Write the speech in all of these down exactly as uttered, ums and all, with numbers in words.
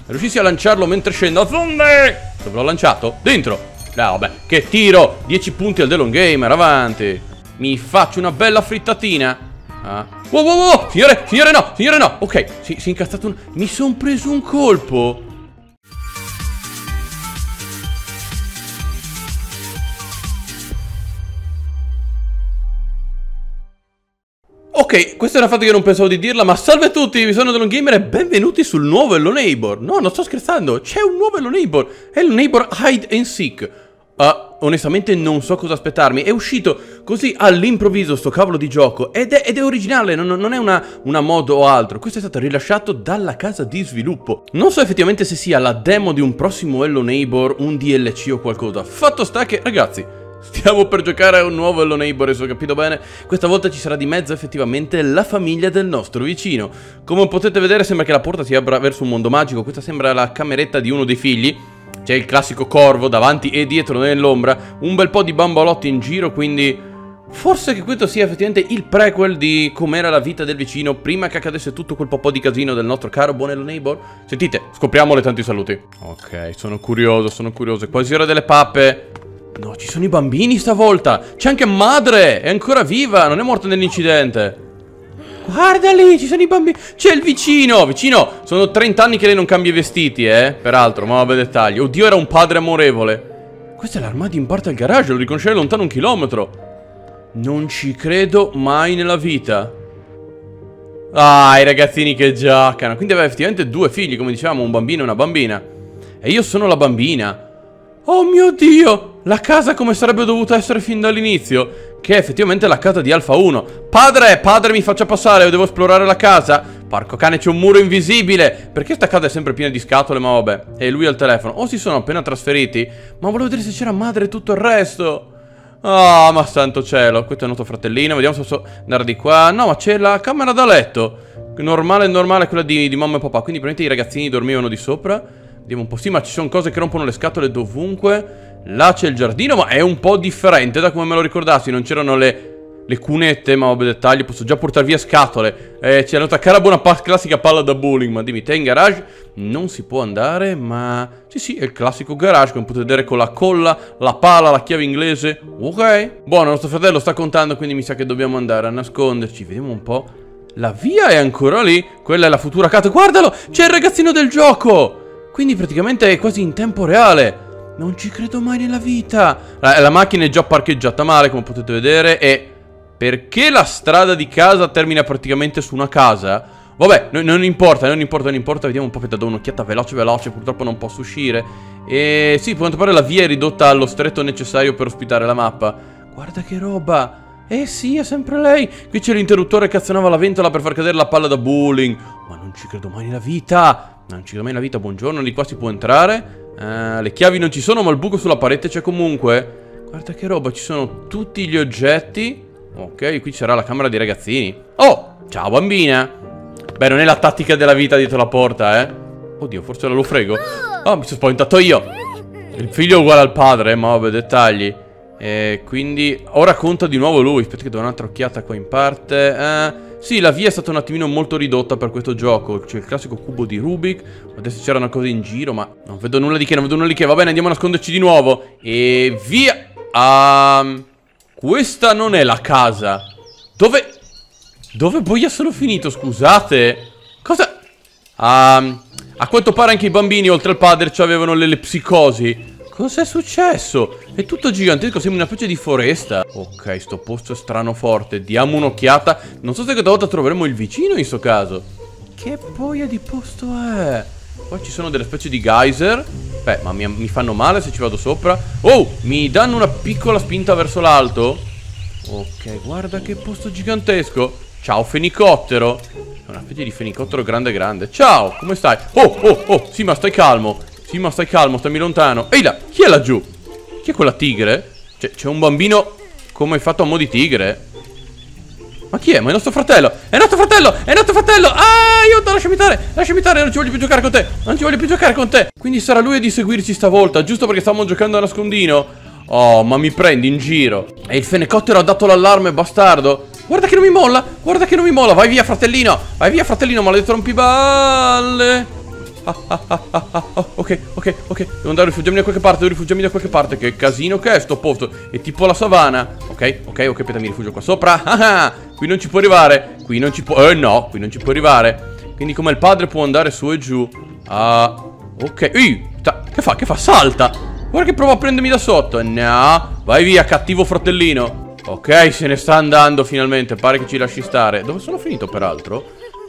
riuscissi a lanciarlo mentre scendo. Dove l'ho lanciato? Dentro. No, vabbè, che tiro. dieci punti al The Long Gamer, avanti. Mi faccio una bella frittatina. Ah. Wow, wow, wow, signore, signore no, signore no. Ok, si, si è incazzato un... Mi son preso un colpo. Ok, questa è una fatto che non pensavo di dirla, ma salve a tutti, vi sono The Long Gamer e benvenuti sul nuovo Hello Neighbor. No, non sto scherzando, c'è un nuovo Hello Neighbor, Hello Neighbor Hide and Seek. Uh, onestamente non so cosa aspettarmi, è uscito così all'improvviso sto cavolo di gioco ed è, ed è originale, non, non è una, una mod o altro. Questo è stato rilasciato dalla casa di sviluppo. Non so effettivamente se sia la demo di un prossimo Hello Neighbor, un D L C o qualcosa. Fatto sta che, ragazzi, stiamo per giocare a un nuovo Hello Neighbor, se ho capito bene. Questa volta ci sarà di mezzo effettivamente la famiglia del nostro vicino. Come potete vedere sembra che la porta si apra verso un mondo magico. Questa sembra la cameretta di uno dei figli. C'è il classico corvo davanti e dietro nell'ombra. Un bel po' di bambolotti in giro, quindi forse che questo sia effettivamente il prequel di com'era la vita del vicino prima che accadesse tutto quel po' di casino del nostro caro buon Hello Neighbor. Sentite, scopriamole, tanti saluti. Ok, sono curioso, sono curioso. Quasi ora delle pappe. No, ci sono i bambini stavolta. C'è anche madre, è ancora viva, non è morta nell'incidente. Guarda lì, ci sono i bambini. C'è il vicino, vicino, sono trenta anni che lei non cambia i vestiti, eh. Peraltro, ma vabbè dettagli. Oddio, era un padre amorevole. Questo è l'armadio in parte al garage, lo riconoscerei lontano un chilometro. Non ci credo mai nella vita. Ah, i ragazzini che giocano. Quindi aveva effettivamente due figli, come dicevamo, un bambino e una bambina. E io sono la bambina. Oh mio Dio, la casa come sarebbe dovuta essere fin dall'inizio, che è effettivamente la casa di Alfa uno. Padre, padre mi faccia passare, devo esplorare la casa. Porco cane, c'è un muro invisibile. Perché sta casa è sempre piena di scatole, ma vabbè. E lui al telefono, o si sono appena trasferiti, ma volevo vedere se c'era madre e tutto il resto. Ah, oh, ma santo cielo. Questo è il nostro fratellino, vediamo se posso andare di qua. No, ma c'è la camera da letto. Normale, normale, quella di, di mamma e papà. Quindi probabilmente i ragazzini dormivano di sopra. Vediamo un po', sì, ma ci sono cose che rompono le scatole dovunque. Là c'è il giardino, ma è un po' differente da come me lo ricordassi. Non c'erano le, le cunette, ma vabbè dettagli. Posso già portare via scatole. eh, C'è la nostra cara buona pa classica palla da bowling. Ma dimmi, te in garage non si può andare, ma... Sì sì, è il classico garage, come potete vedere, con la colla, la pala, la chiave inglese. Ok. Buono, nostro fratello sta contando, quindi mi sa che dobbiamo andare a nasconderci. Vediamo un po'. La via è ancora lì. Quella è la futura casa. Guardalo, c'è il ragazzino del gioco. Quindi praticamente è quasi in tempo reale. Non ci credo mai nella vita. La, la macchina è già parcheggiata male, come potete vedere. E perché la strada di casa termina praticamente su una casa? Vabbè, no, non importa, non importa, non importa. Vediamo un po', aspetta, do un'occhiata veloce, veloce. Purtroppo non posso uscire. E sì, per quanto pare la via è ridotta allo stretto necessario per ospitare la mappa. Guarda che roba. Eh sì, è sempre lei. Qui c'è l'interruttore che azionava la ventola per far cadere la palla da bowling. Ma non ci credo mai nella vita. Non ci credo mai nella vita, buongiorno, di qua si può entrare. uh, Le chiavi non ci sono, ma il buco sulla parete c'è comunque. Guarda che roba, ci sono tutti gli oggetti. Ok, qui c'era la camera dei ragazzini. Oh, ciao bambina. Beh, non è la tattica della vita dietro la porta, eh. Oddio, forse lo frego. Oh, mi sono spaventato io. Il figlio è uguale al padre, eh, ma vabbè, dettagli. E quindi ora conta di nuovo lui. Aspetta che do un'altra occhiata qua in parte. Eh, sì, la via è stata un attimino molto ridotta per questo gioco. C'è il classico cubo di Rubik. Adesso c'erano cose in giro, ma non vedo nulla di che, non vedo nulla di che. Va bene, andiamo a nasconderci di nuovo. E via. um, Questa non è la casa. Dove... Dove boia sono finito, scusate? Cosa... Um, a quanto pare anche i bambini, oltre al padre, avevano le, le psicosi. Cos'è successo? È tutto gigantesco, sembra una specie di foresta. Ok, sto posto è strano forte. Diamo un'occhiata. Non so se questa volta troveremo il vicino in sto caso. Che boia di posto è? Qua ci sono delle specie di geyser. Beh, ma mi, mi fanno male se ci vado sopra. Oh, mi danno una piccola spinta verso l'alto. Ok, guarda che posto gigantesco. Ciao fenicottero. È una specie di fenicottero grande grande. Ciao, come stai? Oh, oh, oh, sì ma stai calmo. Sì ma stai calmo, stammi lontano. Ehi là, chi è laggiù? Chi è quella tigre? C'è un bambino come fatto a mo' di tigre. Ma chi è? Ma è il nostro fratello. È il nostro fratello, è il nostro fratello. Ah, aiuto, lasciami stare. Lasciami stare, non ci voglio più giocare con te. Non ci voglio più giocare con te. Quindi sarà lui a di seguirci stavolta, giusto perché stavamo giocando a nascondino. Oh, ma mi prendi in giro. E il fenicottero ha dato l'allarme, bastardo. Guarda che non mi molla, guarda che non mi molla. Vai via fratellino, vai via fratellino, maledetto rompiballe. ah, ah, ah, ah, ah, oh, ok, ok, ok. Devo andare a rifugiarmi da qualche parte, devo rifugiarmi da qualche parte. Che casino che è sto posto. È tipo la savana. Ok, ok, ok, aspetta, mi rifugio qua sopra. Ah, ah, qui non ci può arrivare. Qui non ci può... Eh no, qui non ci può arrivare. Quindi come il padre può andare su e giù. Ah, ok. Ih, che fa? Che fa? Salta. Guarda che prova a prendermi da sotto. No, vai via, cattivo fratellino. Ok, se ne sta andando finalmente. Pare che ci lasci stare. Dove sono finito peraltro?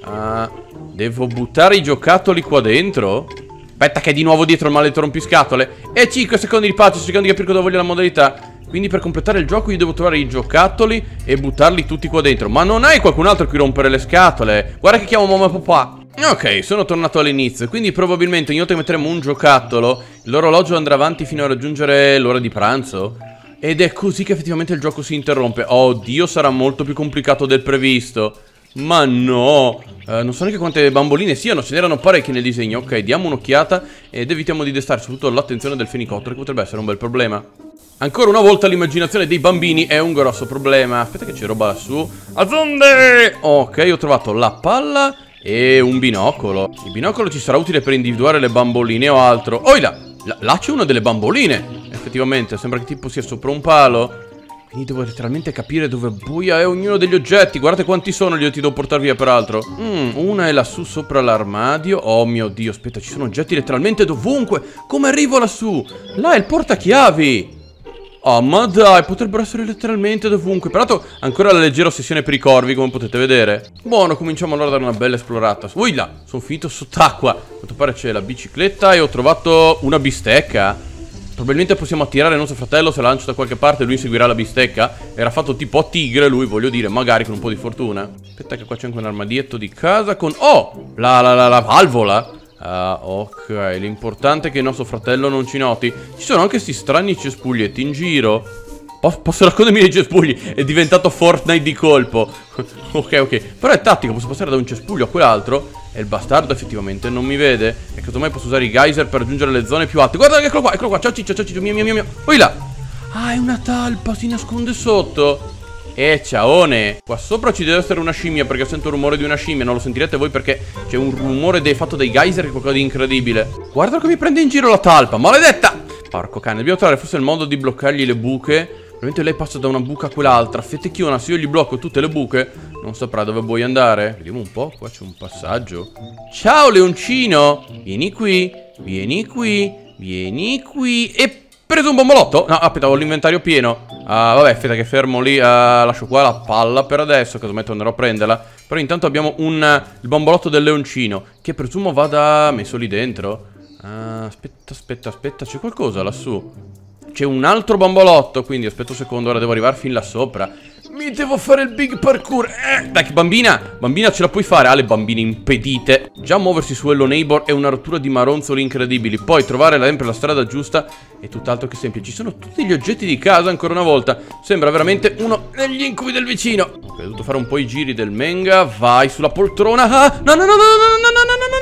Uh, devo buttare i giocattoli qua dentro? Aspetta che è di nuovo dietro il maledetto rompiscatole. E cinque secondi di pace, cercando di capire cosa voglio la modalità. Quindi per completare il gioco io devo trovare i giocattoli e buttarli tutti qua dentro. Ma non hai qualcun altro a cui rompere le scatole? Guarda che chiamo mamma e papà. Ok, sono tornato all'inizio. Quindi probabilmente ogni volta che metteremo un giocattolo, l'orologio andrà avanti fino a raggiungere l'ora di pranzo. Ed è così che effettivamente il gioco si interrompe. Oddio, sarà molto più complicato del previsto. Ma no, eh, non so neanche quante bamboline siano, ce n'erano parecchie nel disegno. Ok, diamo un'occhiata ed evitiamo di destare soprattutto l'attenzione del fenicottero, che potrebbe essere un bel problema. Ancora una volta l'immaginazione dei bambini è un grosso problema. Aspetta che c'è roba lassù. Azzonde! Ok, ho trovato la palla e un binocolo. Il binocolo ci sarà utile per individuare le bamboline o altro. Oh là, là c'è una delle bamboline. Effettivamente, sembra che tipo sia sopra un palo. Quindi devo letteralmente capire dove buia è ognuno degli oggetti. Guardate quanti sono gli oggetti da portare via peraltro. mm, Una è lassù sopra l'armadio. Oh mio Dio, aspetta, ci sono oggetti letteralmente dovunque. Come arrivo lassù? Là è il portachiavi. Oh ma dai, potrebbero essere letteralmente dovunque. Peraltro ancora la leggera ossessione per i corvi, come potete vedere. Buono, cominciamo allora a dare una bella esplorata. Ui là, sono finito sott'acqua. A quanto pare c'è la bicicletta e ho trovato una bistecca. Probabilmente possiamo attirare il nostro fratello, se la lancio da qualche parte lui seguirà la bistecca. Era fatto tipo a tigre lui, voglio dire, magari con un po' di fortuna. Aspetta che qua c'è anche un armadietto di casa con... Oh, la, la, la, la valvola. uh, Ok, l'importante è che il nostro fratello non ci noti. Ci sono anche questi strani cespuglietti in giro. Posso, posso raccontarmi dei cespugli? È diventato Fortnite di colpo. Ok, ok, però è tattico, posso passare da un cespuglio a quell'altro. E il bastardo effettivamente non mi vede. E che ormai posso usare i geyser per raggiungere le zone più alte. Guarda, eccolo qua, eccolo qua. Ciao ciccio, ciao ciccio, mio mio mio mio. Oi là. Ah, è una talpa, si nasconde sotto. E ciaone. Qua sopra ci deve essere una scimmia, perché sento il rumore di una scimmia. Non lo sentirete voi perché c'è un rumore dei, fatto dai geyser, che è qualcosa di incredibile. Guarda che mi prende in giro la talpa, maledetta. Porco cane, dobbiamo trovare forse il modo di bloccargli le buche. Probabilmente lei passa da una buca a quell'altra. Fetecchiona, se io gli blocco tutte le buche non saprà dove vuoi andare. Vediamo un po', qua c'è un passaggio. Ciao leoncino, vieni qui, vieni qui, vieni qui. E preso un bombolotto? No, aspetta, ho l'inventario pieno. uh, Vabbè, aspetta che fermo lì. uh, Lascio qua la palla per adesso, casomai tornerò a prenderla. Però intanto abbiamo un, uh, il bombolotto del leoncino, che presumo vada messo lì dentro. uh, Aspetta, aspetta, aspetta, c'è qualcosa lassù. C'è un altro bambolotto, quindi aspetta un secondo, ora devo arrivare fin là sopra. Mi devo fare il big parkour. eh, Dai, bambina, bambina ce la puoi fare. Ah, le bambine impedite. Già muoversi su Hello Neighbor è una rottura di maronzoli incredibili. Poi trovare sempre la strada giusta è tutt'altro che semplice. Ci sono tutti gli oggetti di casa ancora una volta. Sembra veramente uno degli incubi del vicino. Ok, ho dovuto fare un po' i giri del manga. Vai sulla poltrona. Ah, no, no, no, no, no, no, no, no, no,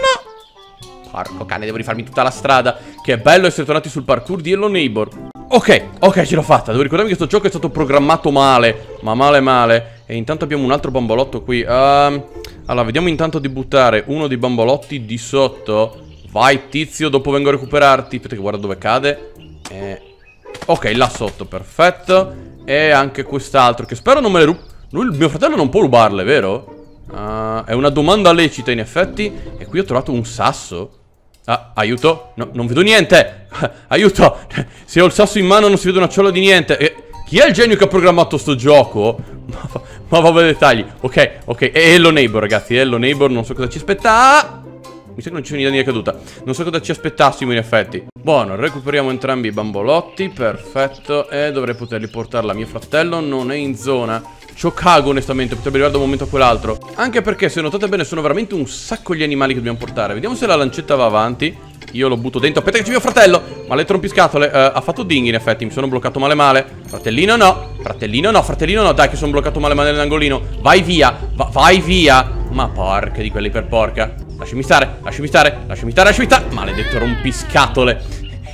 no. Porco cane, devo rifarmi tutta la strada. Che bello essere tornati sul parkour di Hello Neighbor. Ok, ok, ce l'ho fatta. Devo ricordarmi che questo gioco è stato programmato male. Ma male male. E intanto abbiamo un altro bambolotto qui. um, Allora, vediamo intanto di buttare uno dei bambolotti di sotto. Vai tizio, dopo vengo a recuperarti. Aspetta che guarda dove cade. eh... Ok, là sotto, perfetto. E anche quest'altro, che spero non me le rubi. Lui, il mio fratello non può rubarle, vero? Uh, è una domanda lecita in effetti. E qui ho trovato un sasso. Ah, aiuto? No, non vedo niente. Aiuto. Se ho il sasso in mano non si vede una ciolla di niente. E chi è il genio che ha programmato sto gioco? Ma, ma vabbè, dettagli. Ok, ok. È Hello Neighbor, ragazzi. Hello Neighbor, non so cosa ci aspetta. Mi sa che non c'è un'idea di caduta. Non so cosa ci aspettassimo in effetti. Buono, recuperiamo entrambi i bambolotti. Perfetto. E dovrei poterli portare a mio fratello. Non è in zona. Ciò cago onestamente, potrebbe arrivare da un momento a quell'altro. Anche perché se notate bene sono veramente un sacco gli animali che dobbiamo portare. Vediamo se la lancetta va avanti. Io lo butto dentro. Aspetta che c'è mio fratello. Ma le rompiscatole uh, ha fatto ding in effetti. Mi sono bloccato male male. Fratellino no. Fratellino no. Fratellino no. Dai che sono bloccato male male nell'angolino. Vai via. Va vai via. Ma porca di quelli per porca. Lasciami stare. Lasciami stare. Lasciami stare. Lasciami stare. Maledetto rompiscatole.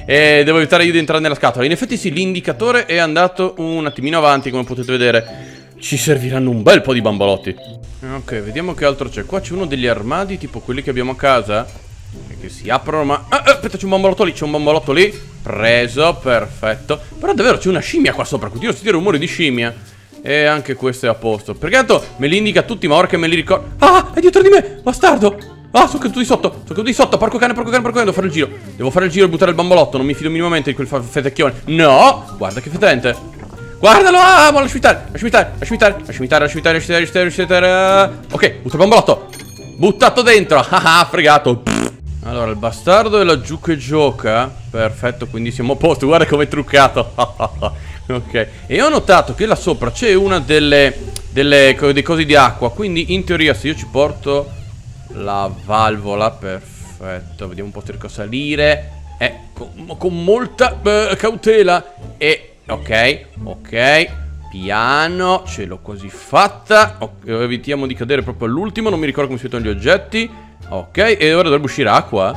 E devo evitare io di entrare nella scatola. In effetti sì, l'indicatore è andato un attimino avanti, come potete vedere. Ci serviranno un bel po' di bambolotti. Ok, vediamo che altro c'è. Qua c'è uno degli armadi, tipo quelli che abbiamo a casa. Che si aprono, ma... Ah, aspetta, c'è un bambolotto lì, c'è un bambolotto lì. Preso, perfetto. Però davvero c'è una scimmia qua sopra, continuo a sentire rumori di scimmia. E anche questo è a posto. Perché tanto me li indica tutti, ma ora che me li ricordo... Ah, è dietro di me, bastardo. Ah, sono caduto di sotto, sono caduto di sotto. Porco cane, porco cane, porco cane, devo fare il giro. Devo fare il giro e buttare il bambolotto. Non mi fido minimamente di quel fetecchione. No, guarda che fetente. Guardalo, ah, ma lasciami stare, lasciami stare, lasciami stare, lasciami stare, lasciami stare, lasciami stare, lasciami stare. Ok, butto il bambolotto. Buttato dentro, ah, fregato. Allora, il bastardo è laggiù che gioca. Perfetto, quindi siamo a posto. Guarda come è truccato. Ok, e ho notato che là sopra c'è una delle, delle dei cosi di acqua. Quindi in teoria se io ci porto la valvola, perfetto, vediamo un po' se riesco a salire. Eh, con, con molta eh, cautela. E, ok, ok, piano, ce l'ho quasi fatta. Okay, evitiamo di cadere proprio all'ultimo. Non mi ricordo come si mettono gli oggetti. Ok, e ora dovrebbe uscire acqua.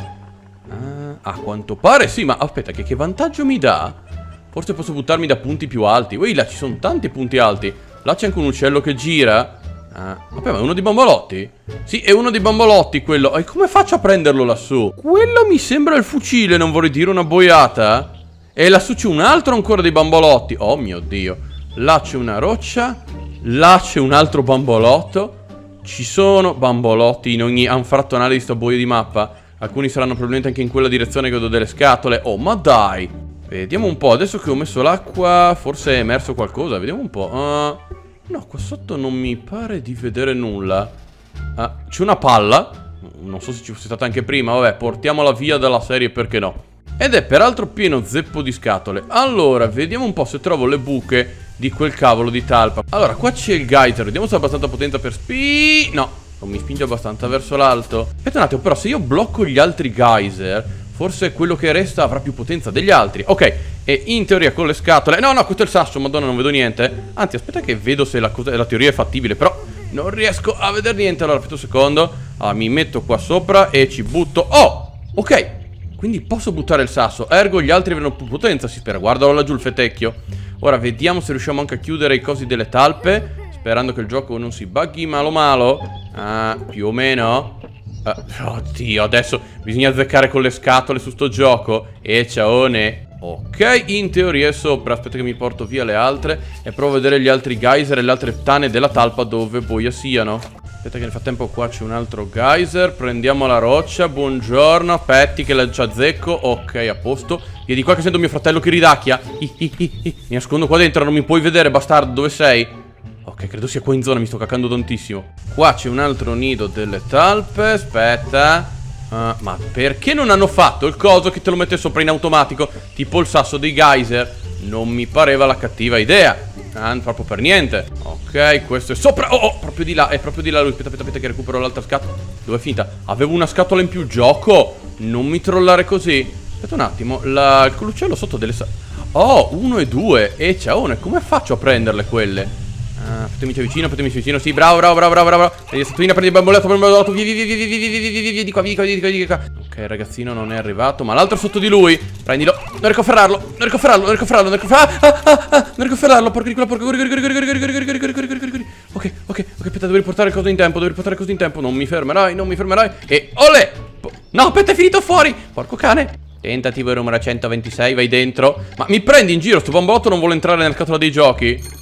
Ah, a quanto pare sì, ma aspetta, che, che vantaggio mi dà? Forse posso buttarmi da punti più alti. Ui, là ci sono tanti punti alti. Là c'è anche un uccello che gira. Ah, vabbè, ma è uno dei bambolotti? Sì, è uno dei bambolotti quello. E come faccio a prenderlo lassù? Quello mi sembra il fucile, non vorrei dire una boiata. E lassù c'è un altro ancora dei bambolotti. Oh mio Dio. Là c'è una roccia. Là c'è un altro bambolotto. Ci sono bambolotti in ogni anfrattonale di sto boio di mappa. Alcuni saranno probabilmente anche in quella direzione che ho delle scatole. Oh, ma dai. Vediamo un po', adesso che ho messo l'acqua forse è emerso qualcosa, vediamo un po'. uh, No, qua sotto non mi pare di vedere nulla. uh, C'è una palla. Non so se ci fosse stata anche prima, vabbè, portiamola via dalla serie, perché no. Ed è peraltro pieno zeppo di scatole. Allora, vediamo un po' se trovo le buche di quel cavolo di talpa. Allora, qua c'è il geyser, vediamo se ha abbastanza potenza per spi... No, non mi spinge abbastanza verso l'alto. Aspetta un attimo, però se io blocco gli altri geyser... Forse quello che resta avrà più potenza degli altri. Ok, e in teoria con le scatole... No, no, questo è il sasso, madonna, non vedo niente. Anzi, aspetta che vedo se la, cosa... la teoria è fattibile. Però non riesco a vedere niente. Allora, aspetta un secondo. Allora, mi metto qua sopra e ci butto. Oh, ok, quindi posso buttare il sasso. Ergo gli altri avranno più potenza, si spera. Guardalo laggiù il fetecchio. Ora vediamo se riusciamo anche a chiudere i cosi delle talpe, sperando che il gioco non si buggi malo malo. Ah, più o meno. Uh, oddio, adesso bisogna azzeccare con le scatole su sto gioco. E ciaone. Ok, in teoria è sopra. Aspetta che mi porto via le altre e provo a vedere gli altri geyser e le altre tane della talpa dove boia siano. Aspetta che nel frattempo qua c'è un altro geyser. Prendiamo la roccia, buongiorno. Aspetti che la ci azzecco. Ok, a posto. Io di qua che sento mio fratello che ridacchia. Hi, hi, hi, hi. Mi nascondo qua dentro, non mi puoi vedere, bastardo, dove sei? Ok, credo sia qua in zona, mi sto cacando tantissimo. Qua c'è un altro nido delle talpe. Aspetta. uh, Ma perché non hanno fatto il coso che te lo mette sopra in automatico, tipo il sasso dei geyser? Non mi pareva la cattiva idea. Ah, proprio per niente. Ok, questo è sopra. Oh, oh, proprio di là, è proprio di là lui. Aspetta, aspetta, aspetta che recupero l'altra scatola. Dove è finita? Avevo una scatola in più, gioco. Non mi trollare così. Aspetta un attimo, la... il l'uccello sotto delle... Oh, uno e due. E ciaone, come faccio a prenderle quelle? Ah, fatemi vicino, fatemi vicino. Sì, bravo, bravo, bravo, bravo, bravo. Prendi la statuina, prendi il bamboletto, prendi il bamboletto. Via, via, via, via, via, via, via, via, via, di qua, via, di qua, di qua. Ok, il ragazzino non è arrivato, ma l'altro sotto di lui. Prendilo. Non riesco a ferrarlo, non riesco a ferrarlo, non riesco a ferrarlo, non riesco a ferrarlo. Ah, ah, ah, non riesco a ferrarlo. Porca di quella, porca. Corri, corri, corri, corri, corri, corri, corri, corri, corri, corri, corri. Ok, ok, ok, aspetta, devo riportare il coso in tempo, devo riportare il coso in tempo. Non mi fermerai, non mi fermerai. E olè! No, aspetta, è finito fuori. Porco cane. Tentativo numero centoventisei, vai dentro. Ma mi prendi in giro, sto bambolotto non vuole entrare nella scatola dei giochi.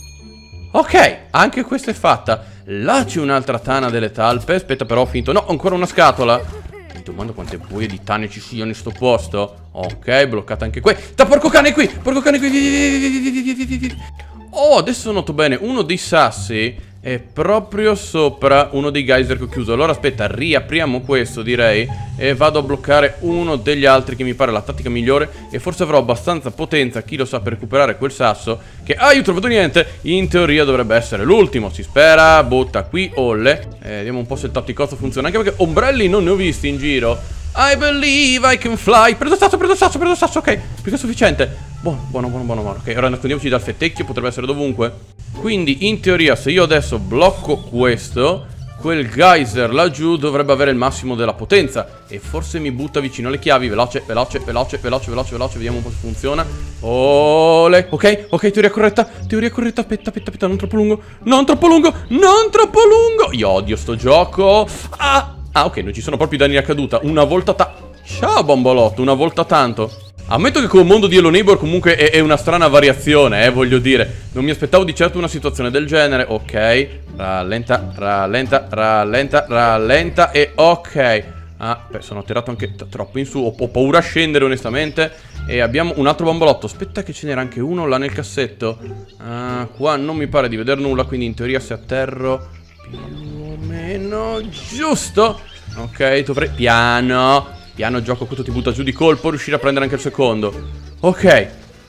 Ok, anche questa è fatta. Là c'è un'altra tana delle talpe. Aspetta, però ho finito. No, ancora una scatola. Mi domando quante buie di tane ci siano in sto posto. Ok, bloccata anche qui. Da porco cane qui, porco cane qui. Oh, adesso noto bene, uno dei sassi è proprio sopra uno dei geyser che ho chiuso. Allora aspetta, riapriamo questo, direi, e vado a bloccare uno degli altri, che mi pare la tattica migliore. E forse avrò abbastanza potenza, chi lo sa, per recuperare quel sasso che, ah, io non trovo niente. In teoria dovrebbe essere l'ultimo, si spera. Butta qui, olle. eh, Vediamo un po' se il tatticozzo funziona, anche perché ombrelli non ne ho visti in giro. I believe I can fly. Prendo sasso, prendo sasso, prendo sasso, ok, più che sufficiente. Buono, buono, buono, buono, buono. Ok, ora nascondiamoci dal fetecchio, potrebbe essere dovunque. Quindi in teoria se io adesso blocco questo, quel geyser laggiù dovrebbe avere il massimo della potenza. E forse mi butta vicino alle chiavi. Veloce, veloce, veloce, veloce, veloce, veloce. Vediamo un po' se funziona. Ole. Ok, ok, teoria corretta. Teoria corretta, aspetta, aspetta, aspetta. Non troppo lungo, non troppo lungo, non troppo lungo. Io odio sto gioco. Ah, ah, ok, non ci sono proprio danni a caduta. Una volta ta... Ciao bambolotto, una volta tanto. Ammetto che con il mondo di Hello Neighbor comunque è, è una strana variazione, eh, voglio dire. Non mi aspettavo di certo una situazione del genere. Ok, rallenta, rallenta, rallenta, rallenta e ok. Ah, beh, sono attirato anche troppo in su. Ho, ho paura a scendere onestamente. E abbiamo un altro bambolotto. Aspetta che ce n'era anche uno là nel cassetto. Ah, qua non mi pare di vedere nulla, quindi in teoria se atterro più o meno giusto. Ok, dovrei... Piano. Piano gioco, questo ti butta giù di colpo. Riuscire a prendere anche il secondo. Ok,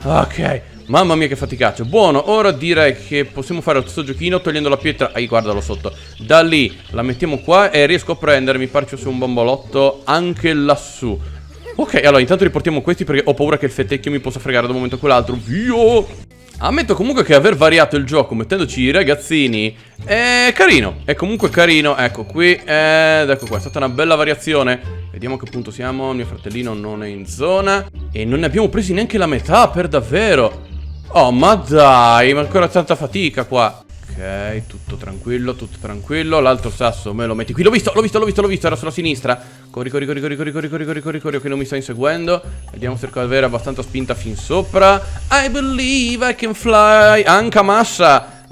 ok. Mamma mia che faticaccio. Buono, ora direi che possiamo fare lo stesso giochino togliendo la pietra. Ehi, guardalo sotto. Da lì la mettiamo qua e riesco a prendere, mi pare ci sia un bambolotto anche lassù. Ok, allora intanto riportiamo questi perché ho paura che il fetecchio mi possa fregare da un momento a quell'altro. Via! Ammetto comunque che aver variato il gioco mettendoci i ragazzini è carino. È comunque carino. Ecco qui. Ed ecco qua. È stata una bella variazione. Vediamo a che punto siamo. Il mio fratellino non è in zona. E non ne abbiamo presi neanche la metà per davvero. Oh ma dai. Ma ancora tanta fatica qua. Ok, tutto tranquillo, tutto tranquillo. L'altro sasso me lo metti qui. L'ho visto, l'ho visto, l'ho visto, l'ho visto. Era sulla sinistra. Corri, corri, corri, corri, corri, corri, corri, corri, corri, corri. Che non mi sta inseguendo. Vediamo se riesco ad avere abbastanza spinta fin sopra. I believe I can fly. Anca massa.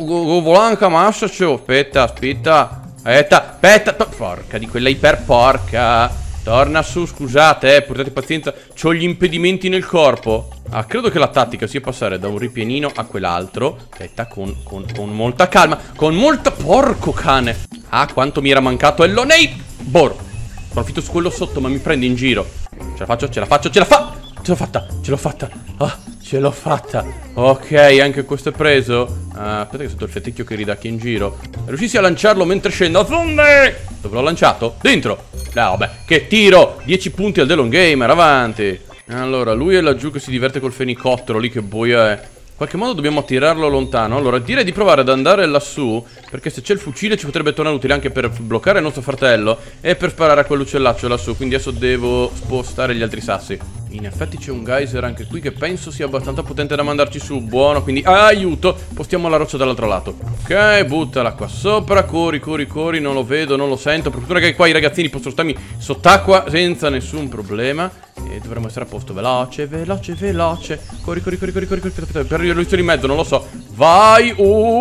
Anca massa. Aspetta, aspetta. Aspetta, aspetta. Porca di quella iper porca. Torna su, scusate, eh, portate pazienza. C'ho gli impedimenti nel corpo. Ah, credo che la tattica sia passare da un ripianino a quell'altro. Aspetta, con, con, con molta calma. Con molta... Porco cane. Ah, quanto mi era mancato Hello Neighbor. Profitto su quello sotto, ma mi prende in giro. Ce la faccio, ce la faccio, ce la fa. Ce l'ho fatta, ce l'ho fatta. Ah, ce l'ho fatta. Ok, anche questo è preso. uh, Aspetta che sotto il fetecchio che ridacchia in giro. Riuscissi a lanciarlo mentre scendo. Zonde! Dove l'ho lanciato? Dentro. No, vabbè, che tiro. dieci punti al The Long Gamer, avanti. Allora, lui è laggiù che si diverte col fenicottero lì, che boia è. In qualche modo dobbiamo attirarlo lontano. Allora, direi di provare ad andare lassù, perché se c'è il fucile ci potrebbe tornare utile anche per bloccare il nostro fratello e per sparare a quell'uccellaccio lassù. Quindi adesso devo spostare gli altri sassi. In effetti c'è un geyser anche qui che penso sia abbastanza potente da mandarci su. Buono, quindi ah, aiuto. Postiamo la roccia dall'altro lato. Ok, buttala qua sopra. Corri, corri, corri. Non lo vedo, non lo sento. Per fortuna che qua i ragazzini possono starmi sott'acqua senza nessun problema. E dovremmo essere a posto. Veloce, veloce, veloce. Corri, corri, corri, corri, corri, corri. Aspetta, aspetta, per io lo sto in mezzo, non lo so. Vai,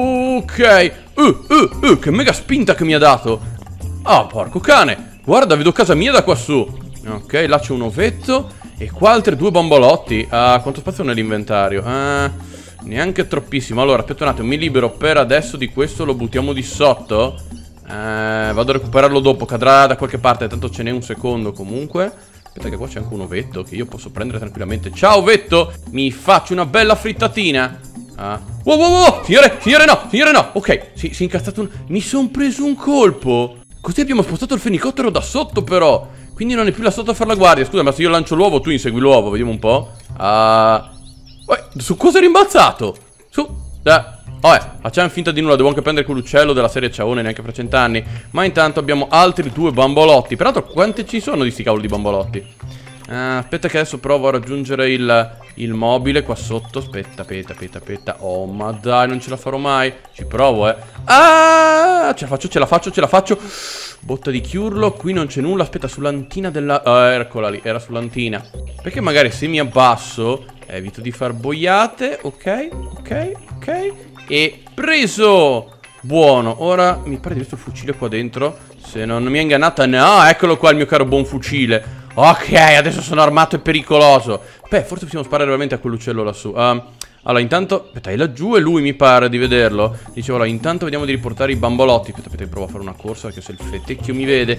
ok. Uh, uh, uh, che mega spinta che mi ha dato. Ah, porco cane. Guarda, vedo casa mia da qua su. Ok, là c'è un ovetto. E qua altri due bambolotti. Ah, quanto spazio nell'inventario? Ah, neanche troppissimo. Allora, aspetta un attimo, mi libero per adesso di questo. Lo buttiamo di sotto. eh, Vado a recuperarlo dopo. Cadrà da qualche parte, tanto ce n'è un secondo comunque. Aspetta che qua c'è anche un ovetto che io posso prendere tranquillamente. Ciao ovetto, mi faccio una bella frittatina. Ah. Wow, wow, wow, signore, signore no, signore no. Ok, si, si è incazzato un... Mi sono preso un colpo. Così abbiamo spostato il fenicottero da sotto però. Quindi non è più là sotto a fare la guardia. Scusa, ma se io lancio l'uovo tu insegui l'uovo. Vediamo un po'. Ah, uh... su cosa è rimbalzato? Su. Da. Vabbè, facciamo finta di nulla. Devo anche prendere quell'uccello della serie ciaone neanche fra cent'anni. Ma intanto abbiamo altri due bambolotti. Peraltro quanti ci sono di sti cavoli di bambolotti? uh, Aspetta che adesso provo a raggiungere il, il mobile qua sotto. Aspetta, aspetta, aspetta, aspetta. Oh ma dai, non ce la farò mai. Ci provo, eh. Ah, ce la faccio, ce la faccio, ce la faccio. Botta di chiurlo, qui non c'è nulla. Aspetta, sull'antina della... Oh, eccola lì, era sull'antina. Perché magari se mi abbasso evito di far boiate. Ok, ok, ok. E preso. Buono, ora mi pare di visto il fucile qua dentro. Se non mi è ingannata, no, eccolo qua il mio caro buon fucile. Ok, adesso sono armato e pericoloso. Beh, forse possiamo sparare veramente a quell'uccello lassù. um, Allora, intanto, aspetta, è laggiù e lui mi pare di vederlo. Dicevo, allora, intanto vediamo di riportare i bambolotti. Aspetta, aspetta, provo a fare una corsa, perché se il fetecchio mi vede...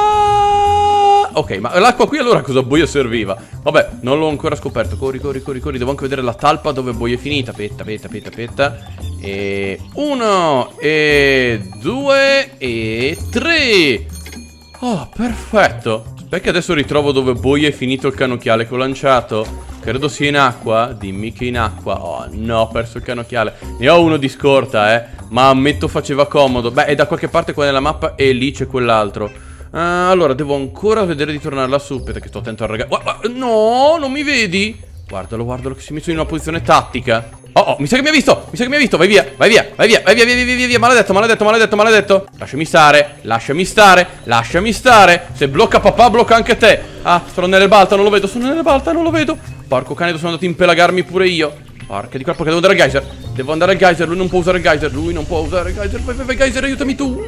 Ah! Ok, ma l'acqua qui allora cosa boia serviva? Vabbè, non l'ho ancora scoperto. Corri, corri, corri, corri. Devo anche vedere la talpa dove boia è finita. Aspetta, aspetta, aspetta, aspetta. E... uno, e... due, e... tre. Oh, perfetto. Perché adesso ritrovo dove boia è finito il cannocchiale che ho lanciato. Credo sia in acqua. Dimmi che in acqua. Oh no, ho perso il cannocchiale. Ne ho uno di scorta, eh. Ma ammetto faceva comodo. Beh, è da qualche parte qua nella mappa. E lì c'è quell'altro. uh, Allora, devo ancora vedere di tornare lassù. Aspetta che sto attento al ragazzo. No, non mi vedi? Guardalo, guardalo che si è messo in una posizione tattica. Oh, oh, mi sa che mi ha visto, mi sa che mi ha visto. Vai via, vai via, vai via, vai via, via, via, via, via. Maledetto, maledetto, maledetto, maledetto. Lasciami stare, lasciami stare, lasciami stare. Se blocca papà, blocca anche te. Ah, sono nelle balta, non lo vedo, sono nelle balta, non lo vedo. Porco cane, sono andato a impelagarmi pure io. Porca di qua, perché devo andare al geyser. Devo andare al geyser, lui non può usare il geyser. Lui non può usare il geyser. Vai, vai, vai, geyser, aiutami tu.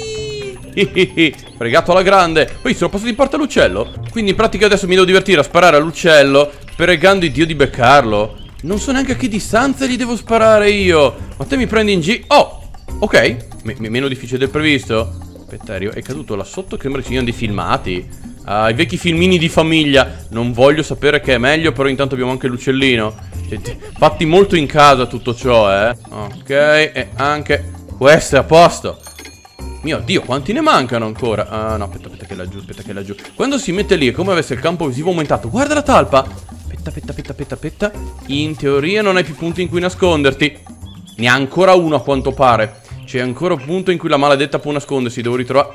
Ui. Fregato alla grande. Poi sono passato in porta all'uccello. Quindi in pratica adesso mi devo divertire a sparare all'uccello, pregando Dio di beccarlo. Non so neanche a che distanza gli devo sparare io. Ma te mi prendi in giro. Oh, ok, M meno difficile del previsto. Aspetta, è caduto là sotto. Che sembra che ci siano dei filmati. Ah, i vecchi filmini di famiglia. Non voglio sapere che è meglio, però intanto abbiamo anche l'uccellino. Fatti molto in casa tutto ciò, eh. Ok, e anche questo è a posto. Mio Dio, quanti ne mancano ancora? Ah, no, aspetta, aspetta che è laggiù, aspetta che è laggiù. Quando si mette lì è come avesse il campo visivo aumentato. Guarda la talpa. Aspetta, aspetta, aspetta, aspetta, aspetta. In teoria non hai più punti in cui nasconderti. Ne ha ancora uno a quanto pare. C'è ancora un punto in cui la maledetta può nascondersi. Devo ritrovare...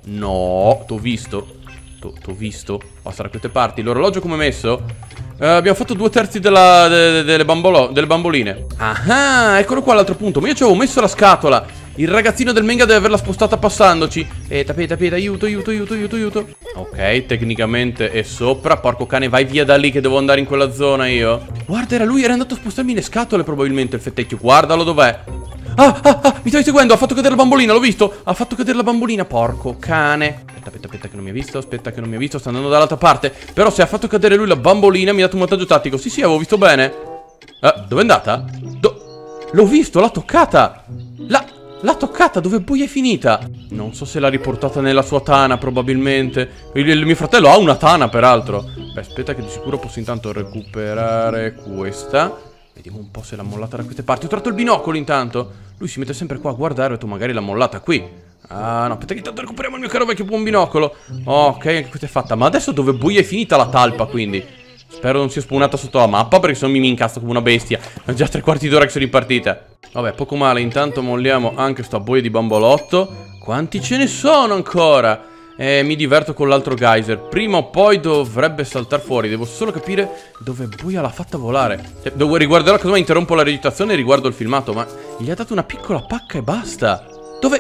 No, t'ho visto. T'ho visto. Oh, sarà queste parti. L'orologio come è messo? Uh, abbiamo fatto due terzi della, de, de, delle, bambolo, delle bamboline. Ah, eccolo qua l'altro punto. Ma io ci avevo messo la scatola. Il ragazzino del Menga deve averla spostata passandoci. E tapeta, tapeta, aiuto, aiuto, aiuto, aiuto, aiuto. Ok, tecnicamente è sopra. Porco cane, vai via da lì che devo andare in quella zona io. Guarda, era lui, era andato a spostarmi le scatole probabilmente il fettecchio. Guardalo dov'è. Ah, ah, ah, mi stai seguendo, ha fatto cadere la bambolina, l'ho visto. Ha fatto cadere la bambolina, porco cane. Aspetta, aspetta, aspetta che non mi ha visto, aspetta che non mi ha visto, sta andando dall'altra parte. Però se ha fatto cadere lui la bambolina mi ha dato un vantaggio tattico. Sì, sì, avevo visto bene. Ah, dove è andata? Do... L'ho visto, l'ha toccata. La... L'ha toccata, dove poi è finita? Non so se l'ha riportata nella sua tana, probabilmente. Il, il mio fratello ha una tana, peraltro. Beh, aspetta che di sicuro posso intanto recuperare questa. Vediamo un po' se l'ha mollata da queste parti. Ho trovato il binocolo intanto. Lui si mette sempre qua a guardare e tu magari l'ha mollata qui. Ah, no, aspetta che intanto recuperiamo il mio caro vecchio buon binocolo. Ok, anche questa è fatta. Ma adesso dove buia è finita la talpa, quindi... Spero non sia spawnata sotto la mappa, perché se no mi, mi incastro come una bestia. È già tre quarti d'ora che sono in partita. Vabbè, poco male. Intanto molliamo anche sta boia di bambolotto. Quanti ce ne sono ancora? E mi diverto con l'altro geyser. Prima o poi dovrebbe saltare fuori. Devo solo capire dove boia l'ha fatta volare. Se devo riguarderò, casomai interrompo la registrazione e riguardo il filmato. Ma gli ha dato una piccola pacca e basta. Dove...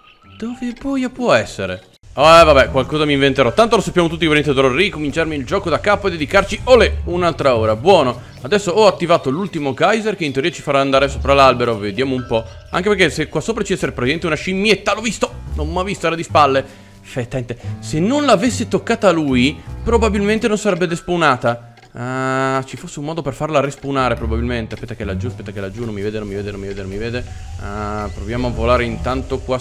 Dove boia può essere? Oh, eh, vabbè, qualcosa mi inventerò. Tanto lo sappiamo tutti, veramente dovrò ricominciarmi il gioco da capo e dedicarci, olè, un'altra ora. Buono, adesso ho attivato l'ultimo geyser che in teoria ci farà andare sopra l'albero. Vediamo un po'. Anche perché se qua sopra ci essere presente una scimmietta, l'ho visto. Non mi ha visto, era di spalle. Fettente. Se non l'avesse toccata lui, probabilmente non sarebbe despawnata. Ah, ci fosse un modo per farla respawnare probabilmente. Aspetta che è laggiù, aspetta che è laggiù. Non mi vede, non mi vede, non mi vede, non mi vede. Ah, proviamo a volare intanto qua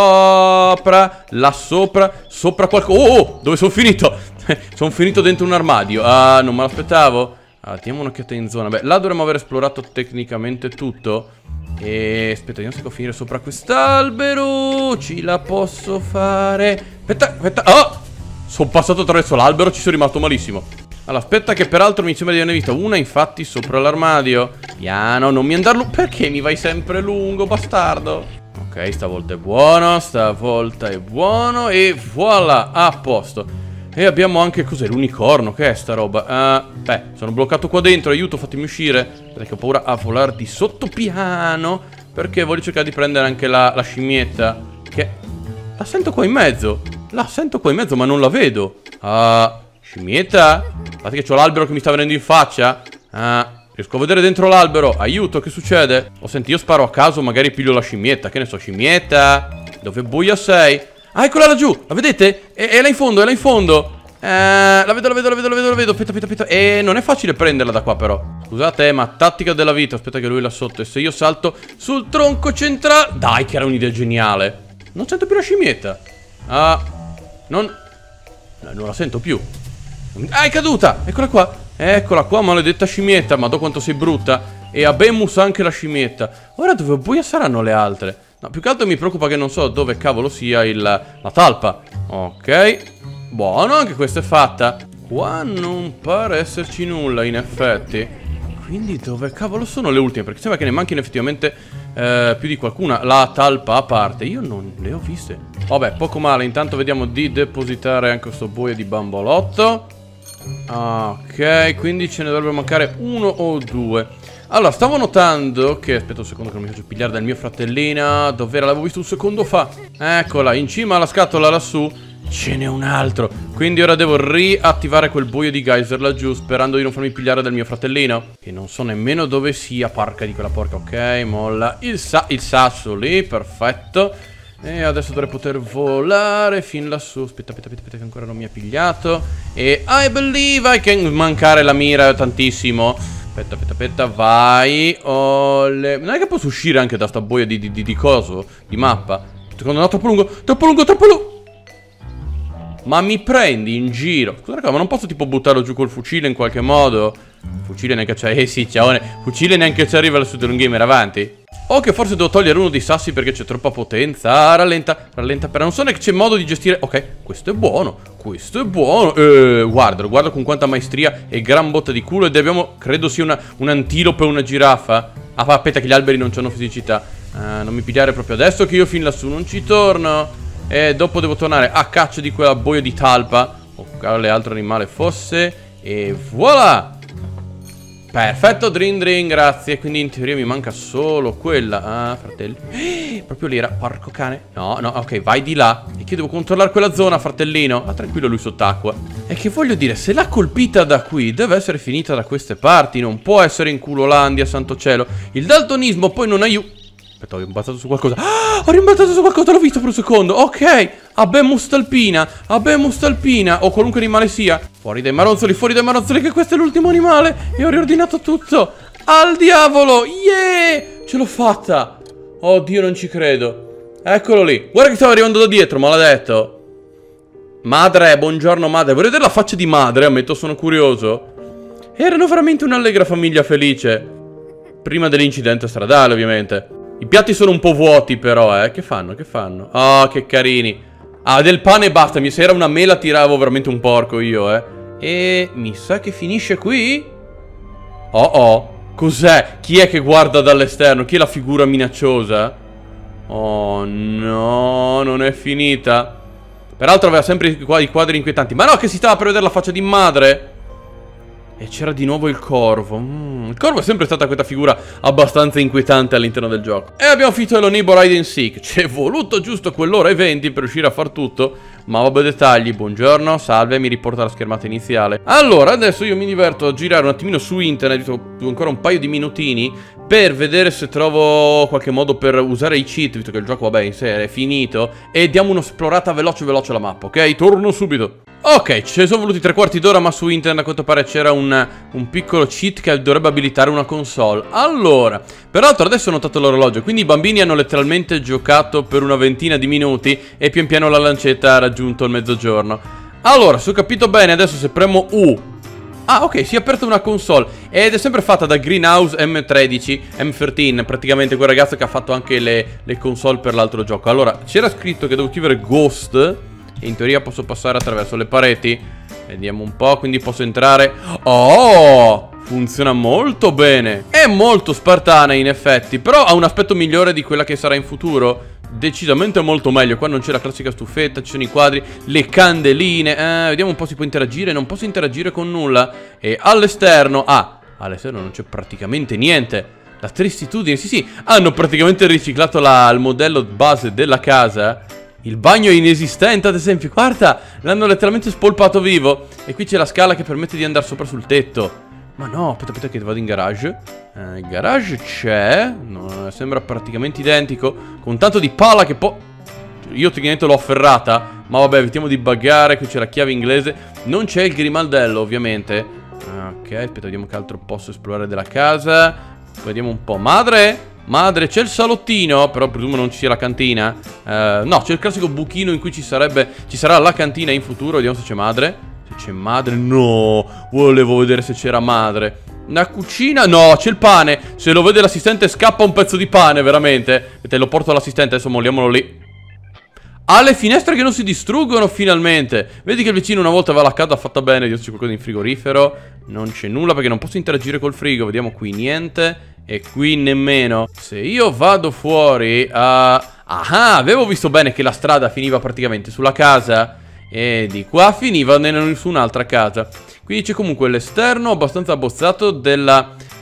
sopra. Là sopra. Sopra qualcosa. Oh, oh, dove sono finito? Sono finito dentro un armadio. Ah, non me l'aspettavo. Ah, diamo un'occhiata in zona. Beh, là dovremmo aver esplorato tecnicamente tutto. E aspetta, vediamo se può finire sopra quest'albero. Ci la posso fare. Aspetta, aspetta. Oh, sono passato attraverso l'albero, ci sono rimasto malissimo. Allora, aspetta che peraltro mi sembra di averne vista una, infatti, sopra l'armadio. Piano, non mi andarlo. Perché mi vai sempre lungo, bastardo? Ok, stavolta è buono, stavolta è buono. E voilà, a posto. E abbiamo anche, cos'è, l'unicorno, che è sta roba? Uh, beh, sono bloccato qua dentro, aiuto, fatemi uscire. Perché ho paura a volare di sotto piano. Perché voglio cercare di prendere anche la, la scimmietta. Che... La sento qua in mezzo. La sento qua in mezzo, ma non la vedo. Ah... Uh, Scimmietta? Guardate che c'ho l'albero che mi sta venendo in faccia. Ah, riesco a vedere dentro l'albero. Aiuto, che succede? Oh, senti, io sparo a caso, magari piglio la scimmietta. Che ne so, scimmietta? Dove buia sei? Ah, eccola laggiù, la vedete? È, è là in fondo, è là in fondo. Eh, la vedo, la vedo, la vedo, la vedo, la vedo. Aspetta, aspetta, aspetta. E non è facile prenderla da qua però. Scusate, ma tattica della vita. Aspetta che lui è là sotto. E se io salto sul tronco centrale... Dai, che era un'idea geniale. Non sento più la scimmietta. Ah, non... Non la sento più. Ah, è caduta, eccola qua. Eccola qua, maledetta scimmietta. Madò quanto sei brutta. E abemus anche la scimmietta. Ora dove buia saranno le altre? No, più che altro mi preoccupa che non so dove cavolo sia il, la talpa. Ok. Buono, anche questa è fatta. Qua non pare esserci nulla in effetti. Quindi dove cavolo sono le ultime? Perché sembra che ne manchino effettivamente eh, più di qualcuna. La talpa a parte, io non le ho viste. Vabbè, poco male. Intanto vediamo di depositare anche questo boia di bambolotto. Ok, quindi ce ne dovrebbe mancare uno o due. Allora, stavo notando che... Aspetta un secondo che non mi faccio pigliare dal mio fratellino. Dov'era? L'avevo visto un secondo fa. Eccola, in cima alla scatola lassù ce n'è un altro. Quindi ora devo riattivare quel buio di geyser laggiù, sperando di non farmi pigliare dal mio fratellino, che non so nemmeno dove sia. Porca di quella porca. Ok, molla il, sa il sasso lì, perfetto. E adesso dovrei poter volare fin lassù. Aspetta, aspetta, aspetta, che ancora non mi ha pigliato. E I believe I can... Mancare la mira tantissimo. Aspetta, aspetta, aspetta, vai. Ole. Non è che posso uscire anche da sta boia di, di, di, di coso? Di mappa? Secondo no, troppo lungo, troppo lungo, troppo lungo. Ma mi prendi in giro? Scusa raga, ma non posso tipo buttarlo giù col fucile in qualche modo? Fucile neanche c'è, eh sì, ciaone. Fucile neanche ci arriva su un gamer avanti. O che forse devo togliere uno dei sassi perché c'è troppa potenza. Rallenta, rallenta, però non so neanche c'è modo di gestire. Ok, questo è buono, questo è buono. eh, Guardalo, guarda con quanta maestria e gran botta di culo. Ed abbiamo, credo sia una, un antilope e una giraffa. Ah, aspetta che gli alberi non hanno fisicità. uh, Non mi pigliare proprio adesso che io fin lassù non ci torno. E dopo devo tornare a caccia di quella boia di talpa o quale altro animale fosse. E voilà. Perfetto, drin drin, grazie. Quindi in teoria mi manca solo quella. Ah, fratelli. eh, Proprio lì era, porco cane. No, no, ok, vai di là. E che io devo controllare quella zona, fratellino. Ah, tranquillo, lui sott'acqua. E che voglio dire, se l'ha colpita da qui, deve essere finita da queste parti. Non può essere in culolandia, santo cielo. Il daltonismo poi non aiuta. Aspetta, ho rimbalzato su qualcosa. Ah, ho rimbalzato su qualcosa, l'ho visto per un secondo. Ok, Abemus talpina, Abemus talpina, o qualunque animale sia. Fuori dai maronzoli, fuori dai maronzoli, che questo è l'ultimo animale. E ho riordinato tutto. Al diavolo, yeah, ce l'ho fatta. Oddio, non ci credo. Eccolo lì, guarda che stava arrivando da dietro, maledetto. Madre, buongiorno madre. Vorrei vedere la faccia di madre, ammetto, sono curioso. Erano veramente un'allegra famiglia felice. Prima dell'incidente stradale, ovviamente. I piatti sono un po' vuoti però, eh. Che fanno? Che fanno? Oh, che carini. Ah, del pane e basta. Se era una mela tiravo veramente un porco io, eh. E mi sa che finisce qui. Oh oh. Cos'è? Chi è che guarda dall'esterno? Chi è la figura minacciosa? Oh no, non è finita. Peraltro aveva sempre i quadri inquietanti. Ma no, che si stava per vedere la faccia di madre. E c'era di nuovo il corvo. mm, Il corvo è sempre stata questa figura abbastanza inquietante all'interno del gioco. E abbiamo finito Hello Neighbor Hide and Seek. Ci è voluto giusto quell'ora e venti per riuscire a far tutto. Ma vabbè, dettagli. Buongiorno, salve, mi riporta la schermata iniziale. Allora, adesso io mi diverto a girare un attimino su internet, visto ancora un paio di minutini, per vedere se trovo qualche modo per usare i cheat, visto che il gioco, vabbè, in sé è finito. E diamo un'esplorata veloce veloce alla mappa, ok? Torno subito. Ok, ci sono voluti tre quarti d'ora, ma su internet a quanto pare c'era un, un piccolo cheat che dovrebbe abilitare una console. Allora, peraltro adesso ho notato l'orologio, quindi i bambini hanno letteralmente giocato per una ventina di minuti e pian piano la lancetta ha raggiunto il mezzogiorno. Allora, se ho capito bene, adesso se premo U... Ah, ok, si è aperta una console ed è sempre fatta da Greenhouse M tredici, M tredici, praticamente quel ragazzo che ha fatto anche le, le console per l'altro gioco. Allora, c'era scritto che devo scrivere Ghost e in teoria posso passare attraverso le pareti. Vediamo un po', quindi posso entrare. Oh, funziona molto bene. È molto spartana in effetti, però ha un aspetto migliore di quella che sarà in futuro. Decisamente molto meglio. Qua non c'è la classica stufetta, ci sono i quadri, le candeline. eh, Vediamo un po', si può interagire. Non posso interagire con nulla. E all'esterno, ah, all'esterno non c'è praticamente niente. La tristitudine, sì sì, hanno praticamente riciclato la, il modello base della casa. Il bagno è inesistente, ad esempio. Guarda, l'hanno letteralmente spolpato vivo. E qui c'è la scala che permette di andare sopra sul tetto. Ma no, aspetta, aspetta che vado in garage. eh, Il garage c'è. No, sembra praticamente identico. Con tanto di pala che può... Io tecnicamente l'ho afferrata. Ma vabbè, evitiamo di buggare. Qui c'è la chiave inglese. Non c'è il grimaldello, ovviamente. Ok, aspetta, vediamo che altro posso esplorare della casa. Vediamo un po'. Madre... Madre, c'è il salottino, però presumo non ci sia la cantina. eh, No, c'è il classico buchino in cui ci sarebbe Ci sarà la cantina in futuro. Vediamo se c'è madre. Se c'è madre, no. Volevo vedere se c'era madre. Una cucina, no, c'è il pane. Se lo vede l'assistente scappa un pezzo di pane, veramente. E te lo porto all'assistente, adesso molliamolo lì. Ha le finestre che non si distruggono finalmente. Vedi che il vicino una volta aveva la casa fatta bene. Vediamo se c'è qualcosa in frigorifero. Non c'è nulla perché non posso interagire col frigo. Vediamo qui niente. E qui nemmeno. Se io vado fuori a... Ah, avevo visto bene che la strada finiva praticamente sulla casa e di qua finiva su un'altra casa. Quindi c'è comunque l'esterno abbastanza abbozzato della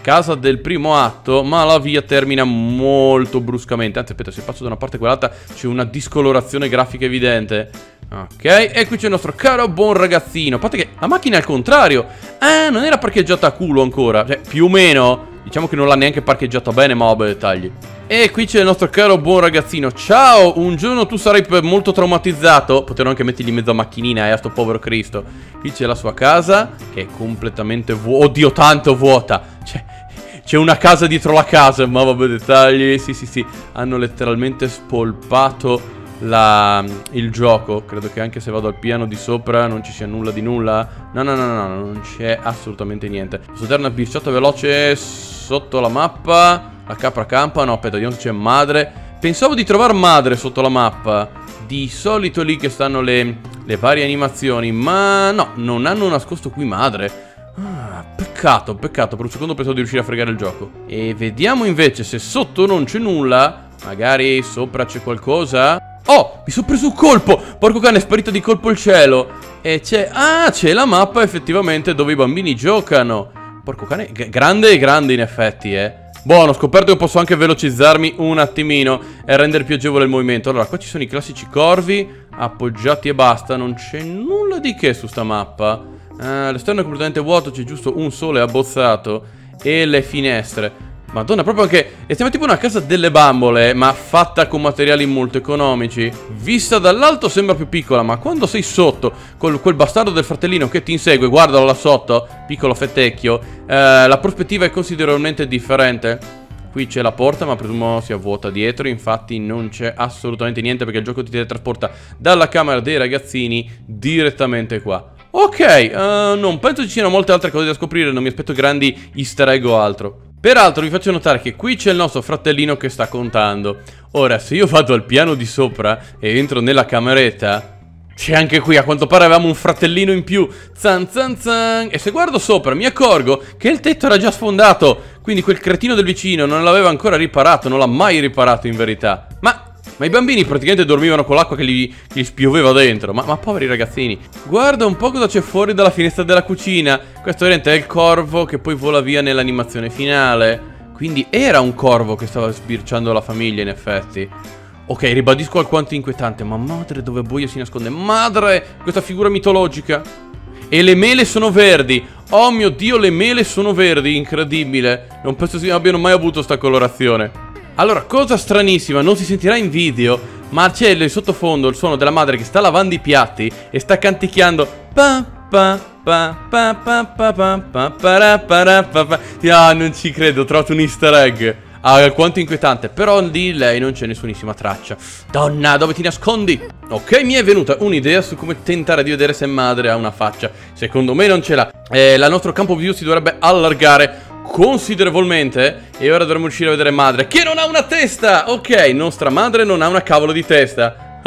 casa del primo atto, ma la via termina molto bruscamente. Anzi, aspetta, se passo da una parte a quell'altra c'è una discolorazione grafica evidente. Ok, e qui c'è il nostro caro buon ragazzino. A parte che la macchina è al contrario. Ah, non era parcheggiata a culo ancora. Cioè, più o meno. Diciamo che non l'ha neanche parcheggiata bene, ma vabbè, dettagli. E qui c'è il nostro caro buon ragazzino. Ciao, un giorno tu sarai molto traumatizzato. Potrò anche mettergli in mezzo a macchinina, eh, a sto povero Cristo. Qui c'è la sua casa, che è completamente vuota. Oddio, tanto vuota. Cioè, c'è una casa dietro la casa, ma vabbè, dettagli. Sì, sì, sì. Hanno letteralmente spolpato la, il gioco. Credo che anche se vado al piano di sopra non ci sia nulla di nulla. No, no, no, no, no, non c'è assolutamente niente. Posso dare una birciata veloce sotto la mappa. La capra campa. No, aspetta, vediamo se c'è madre. Pensavo di trovare madre sotto la mappa. Di solito lì che stanno le, le varie animazioni. Ma no, non hanno nascosto qui madre. Ah, peccato, peccato. Per un secondo pensavo di riuscire a fregare il gioco. E vediamo invece se sotto non c'è nulla. Magari sopra c'è qualcosa. Oh, mi sono preso un colpo. Porco cane, è sparito di colpo il cielo. E c'è... Ah, c'è la mappa effettivamente dove i bambini giocano. Porco cane, grande e grande in effetti, eh. Buono, ho scoperto che posso anche velocizzarmi un attimino e rendere più agevole il movimento. Allora, qua ci sono i classici corvi appoggiati e basta. Non c'è nulla di che su sta mappa. uh, L'esterno è completamente vuoto, c'è giusto un sole abbozzato e le finestre. Madonna, proprio anche... E siamo tipo una casa delle bambole, ma fatta con materiali molto economici. Vista dall'alto sembra più piccola, ma quando sei sotto, con quel bastardo del fratellino che ti insegue, guardalo là sotto, piccolo fettecchio, eh, la prospettiva è considerevolmente differente. Qui c'è la porta, ma presumo sia vuota dietro, infatti non c'è assolutamente niente perché il gioco ti teletrasporta dalla camera dei ragazzini direttamente qua. Ok, uh, non penso ci siano molte altre cose da scoprire, non mi aspetto grandi easter egg o altro. Peraltro vi faccio notare che qui c'è il nostro fratellino che sta contando. Ora, se io vado al piano di sopra e entro nella cameretta, c'è anche qui, a quanto pare avevamo un fratellino in più. Zan zan zan. E se guardo sopra mi accorgo che il tetto era già sfondato. Quindi quel cretino del vicino non l'aveva ancora riparato, non l'ha mai riparato in verità. Ma... Ma i bambini praticamente dormivano con l'acqua che gli, che gli spioveva dentro. Ma, ma poveri ragazzini. Guarda un po' cosa c'è fuori dalla finestra della cucina. Questo ovviamente è il corvo che poi vola via nell'animazione finale. Quindi era un corvo che stava sbirciando la famiglia in effetti. Ok, ribadisco alquanto inquietante. Ma madre, dove boia si nasconde? Madre, questa figura mitologica. E le mele sono verdi. Oh mio Dio, le mele sono verdi, incredibile. Non penso si abbiano mai avuto sta colorazione. Allora, cosa stranissima, non si sentirà in video, ma c'è nel sottofondo il suono della madre che sta lavando i piatti e sta canticchiando pa pa pa pa pa pa pa pa pa pa pa pa. Ah, non ci credo, ho trovato un easter egg. Ah, quanto inquietante, però di lei non c'è nessunissima traccia. Donna, dove ti nascondi? Ok, mi è venuta un'idea su come tentare di vedere se madre ha una faccia. Secondo me non ce l'ha. Eh, la nostro campo view si dovrebbe allargare considerevolmente e ora dovremo riuscire a vedere madre che non ha una testa. Ok, nostra madre non ha una cavolo di testa.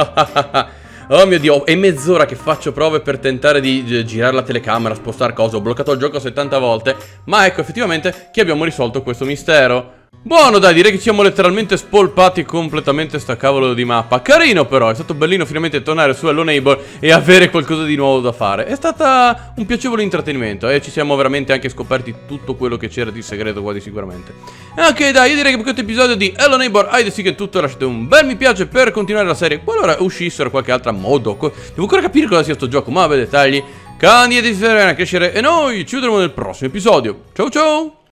Oh mio Dio, è mezz'ora che faccio prove per tentare di girare la telecamera, spostare cose. Ho bloccato il gioco settanta volte, ma ecco effettivamente che abbiamo risolto questo mistero. Buono, dai, direi che ci siamo letteralmente spolpati completamente sta cavolo di mappa. Carino però, è stato bellino finalmente tornare su Hello Neighbor e avere qualcosa di nuovo da fare. È stato un piacevole intrattenimento e ci siamo veramente anche scoperti tutto quello che c'era di segreto quasi sicuramente. Ok, dai, io direi che per questo episodio di Hello Neighbor Hide and Seek è tutto. Lasciate un bel mi piace per continuare la serie qualora uscissero qualche altra modo. Devo ancora capire cosa sia sto gioco, ma vabbè, dettagli. Candidi a crescere e noi ci vedremo nel prossimo episodio. Ciao ciao!